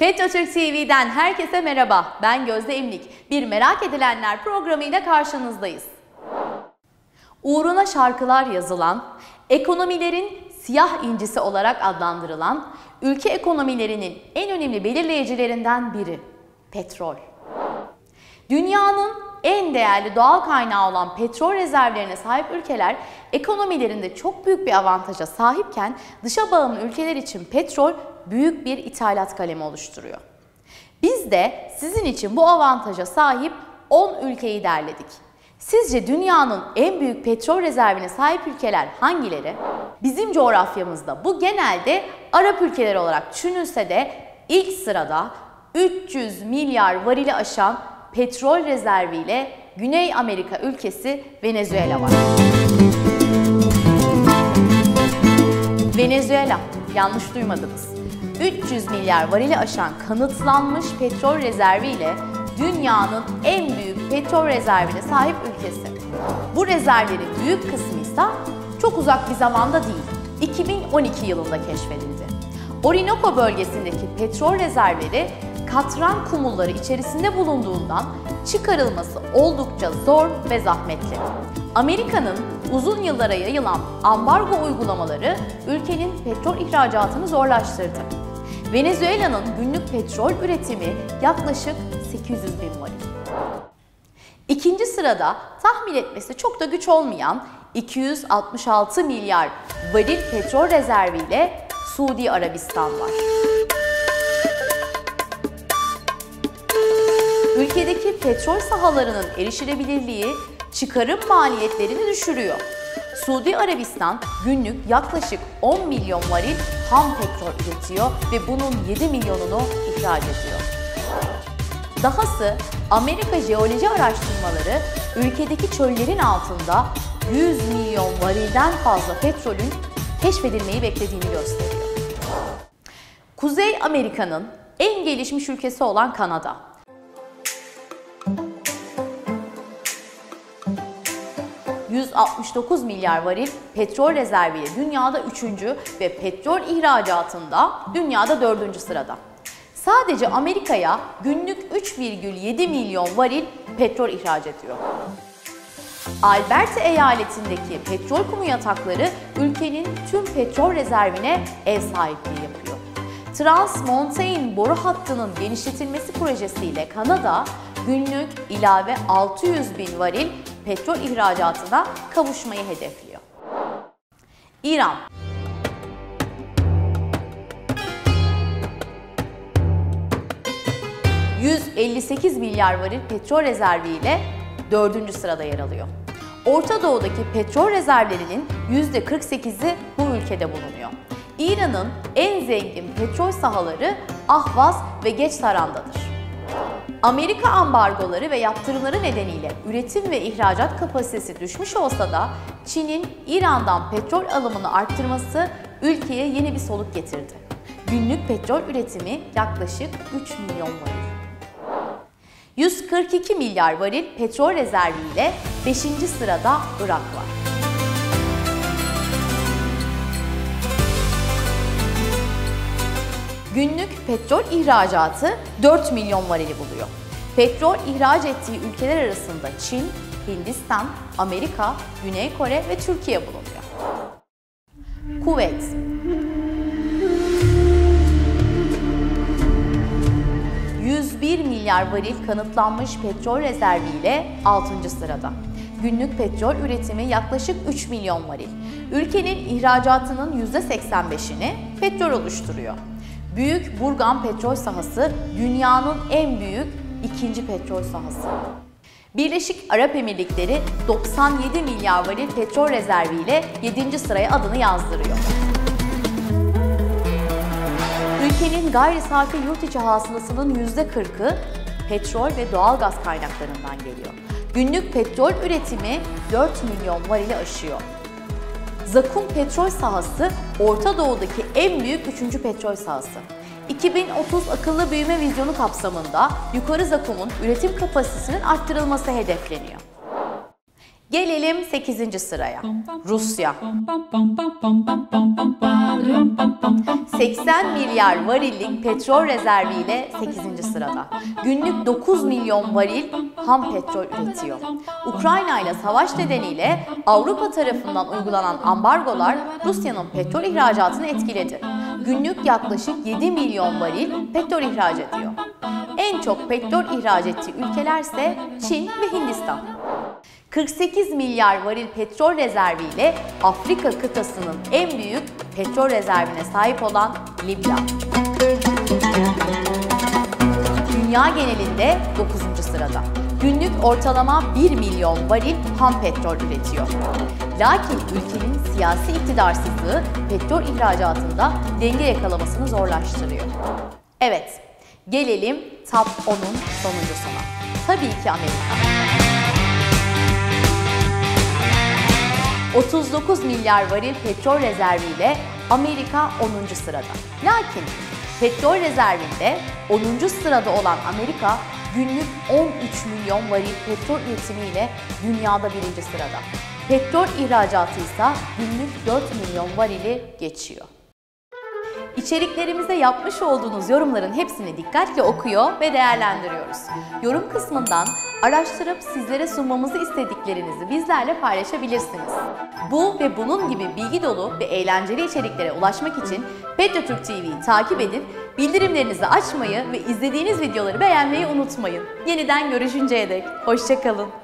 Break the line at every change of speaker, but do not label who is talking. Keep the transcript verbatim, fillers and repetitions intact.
FETÖ-Türk T V'den herkese merhaba. Ben Gözde İmlik. Bir Merak Edilenler programıyla karşınızdayız. Uğruna şarkılar yazılan, ekonomilerin siyah incisi olarak adlandırılan, ülke ekonomilerinin en önemli belirleyicilerinden biri petrol. Dünyanın en değerli doğal kaynağı olan petrol rezervlerine sahip ülkeler ekonomilerinde çok büyük bir avantaja sahipken dışa bağımlı ülkeler için petrol büyük bir ithalat kalemi oluşturuyor. Biz de sizin için bu avantaja sahip on ülkeyi derledik. Sizce dünyanın en büyük petrol rezervine sahip ülkeler hangileri? Bizim coğrafyamızda bu genelde Arap ülkeleri olarak düşünülse de ilk sırada üç yüz milyar varili aşan petrol rezerviyle Güney Amerika ülkesi Venezuela var. Venezuela, yanlış duymadınız. üç yüz milyar varili aşan kanıtlanmış petrol rezerviyle dünyanın en büyük petrol rezervine sahip ülkesi. Bu rezervlerin büyük kısmı ise çok uzak bir zamanda değil, iki bin on iki yılında keşfedildi. Orinoco bölgesindeki petrol rezervleri katran kumulları içerisinde bulunduğundan çıkarılması oldukça zor ve zahmetli. Amerika'nın uzun yıllara yayılan ambargo uygulamaları ülkenin petrol ihracatını zorlaştırdı. Venezuela'nın günlük petrol üretimi yaklaşık sekiz yüz bin varil. İkinci sırada tahmin etmesi çok da güç olmayan iki yüz altmış altı milyar varil petrol rezerviyle Suudi Arabistan var. Ülkedeki petrol sahalarının erişilebilirliği çıkarım maliyetlerini düşürüyor. Suudi Arabistan günlük yaklaşık on milyon varil ham petrol üretiyor ve bunun yedi milyonunu ihraç ediyor. Dahası Amerika Jeoloji Araştırmaları ülkedeki çöllerin altında yüz milyon varilden fazla petrolün keşfedilmeyi beklediğini gösteriyor. Kuzey Amerika'nın en gelişmiş ülkesi olan Kanada. yüz altmış dokuz milyar varil petrol rezerviyle dünyada üçüncü ve petrol ihracatında dünyada dördüncü sırada. Sadece Amerika'ya günlük üç virgül yedi milyon varil petrol ihraç ediyor. Alberta eyaletindeki petrol kumu yatakları ülkenin tüm petrol rezervine ev sahipliği yapıyor. Trans Mountain boru hattının genişletilmesi projesiyle Kanada günlük ilave altı yüz bin varil petrol ihracatına kavuşmayı hedefliyor. İran. yüz elli sekiz milyar varil petrol rezerviyle dördüncü sırada yer alıyor. Orta Doğu'daki petrol rezervlerinin yüzde kırk sekizi bu ülkede bulunuyor. İran'ın en zengin petrol sahaları Ahvaz ve Geçtaran'dadır. Amerika ambargoları ve yaptırımları nedeniyle üretim ve ihracat kapasitesi düşmüş olsa da Çin'in İran'dan petrol alımını arttırması ülkeye yeni bir soluk getirdi. Günlük petrol üretimi yaklaşık üç milyon varil. yüz kırk iki milyar varil petrol rezerviyle beşinci sırada Irak var. Günlük petrol ihracatı dört milyon varili buluyor. Petrol ihraç ettiği ülkeler arasında Çin, Hindistan, Amerika, Güney Kore ve Türkiye bulunuyor. Kuveyt. yüz bir milyar varil kanıtlanmış petrol rezerviyle altıncı sırada. Günlük petrol üretimi yaklaşık üç milyon varil. Ülkenin ihracatının yüzde seksen beşini petrol oluşturuyor. Büyük Burgan petrol sahası dünyanın en büyük ikinci petrol sahası. Birleşik Arap Emirlikleri doksan yedi milyar varil petrol rezerviyle yedinci sıraya adını yazdırıyor. Ülkenin gayri safi yurt içi hasılasının yüzde kırkı petrol ve doğal gaz kaynaklarından geliyor. Günlük petrol üretimi dört milyon varili aşıyor. Zakum petrol sahası Orta Doğu'daki en büyük üçüncü petrol sahası. iki bin otuz akıllı büyüme vizyonu kapsamında yukarı Zakum'un üretim kapasitesinin arttırılması hedefleniyor. Gelelim sekizinci sıraya. Rusya. seksen milyar varillik petrol rezerviyle sekizinci sırada. Günlük dokuz milyon varil ham petrol üretiyor. Ukrayna ile savaş nedeniyle Avrupa tarafından uygulanan ambargolar Rusya'nın petrol ihracatını etkiledi. Günlük yaklaşık yedi milyon varil petrol ihraç ediyor. En çok petrol ihraç ettiği ülkelerse Çin ve Hindistan. kırk sekiz milyar varil petrol rezerviyle Afrika kıtasının en büyük petrol rezervine sahip olan Libya. Dünya genelinde dokuzuncu sırada. Günlük ortalama bir milyon varil ham petrol üretiyor. Lakin ülkenin siyasi iktidarsızlığı petrol ihracatında denge yakalamasını zorlaştırıyor. Evet, gelelim Top on'un sonuncusuna. Tabii ki Amerika. otuz dokuz milyar varil petrol rezerviyle Amerika onuncu sırada. Lakin petrol rezervinde onuncu sırada olan Amerika günlük on üç milyon varil petrol üretimiyle dünyada birinci sırada. Petrol ihracatı ise günlük dört milyon varili geçiyor. İçeriklerimize yapmış olduğunuz yorumların hepsini dikkatle okuyor ve değerlendiriyoruz. Yorum kısmından araştırıp sizlere sunmamızı istediklerinizi bizlerle paylaşabilirsiniz. Bu ve bunun gibi bilgi dolu ve eğlenceli içeriklere ulaşmak için Petrotürk T V'yi takip edip bildirimlerinizi açmayı ve izlediğiniz videoları beğenmeyi unutmayın. Yeniden görüşünceye dek hoşça kalın.